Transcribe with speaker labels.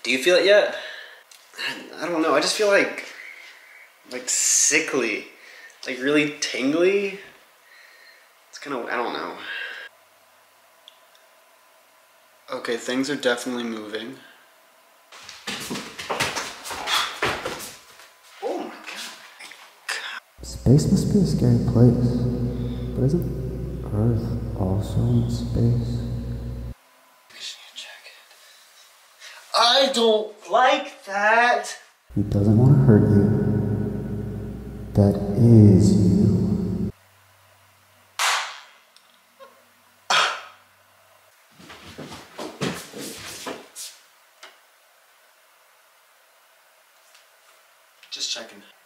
Speaker 1: Do you feel it yet? I don't know. I just feel like sickly, like really tingly. It's kind of, I don't know. Okay, things are definitely moving. Oh my god.
Speaker 2: Space must be a scary place, but isn't Earth also in space?
Speaker 1: I don't like that.
Speaker 2: He doesn't want to hurt you. That is you.
Speaker 1: Just checking.